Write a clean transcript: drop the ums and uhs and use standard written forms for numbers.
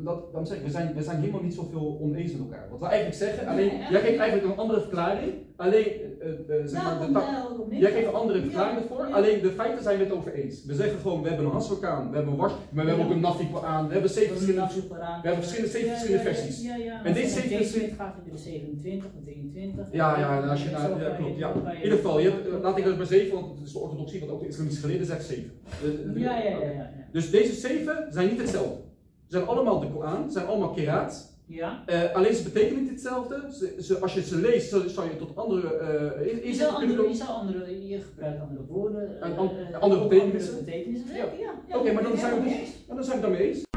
dan zeg ik, we zijn helemaal niet zoveel oneens met elkaar. Wat we eigenlijk zeggen, alleen jij geeft eigenlijk een andere verklaring. Alleen, zeg maar, jij geeft een andere verklaring ervoor. Alleen de feiten zijn we het over eens. We zeggen gewoon, we hebben een handdoek aan, we hebben een was, maar we hebben ook een nafik aan. We hebben 7 verschillende versies. En deze 27 gaat in de 27 of 23. Ja, als je naar, klopt. Ja. In ieder geval, laat ik het maar 7, want het is de orthodoxie, wat ook de islamitische geleerden zegt 7. Dus deze 7 zijn niet hetzelfde. Ze zijn allemaal de Koran, ze zijn allemaal kiraat. Ja. Alleen ze betekenen niet hetzelfde. Als je ze leest, zou je tot andere inzichten kunnen komen. Je gebruikt andere woorden. Andere betekenissen. Ja. Oké, maar dan zijn we het daarmee eens.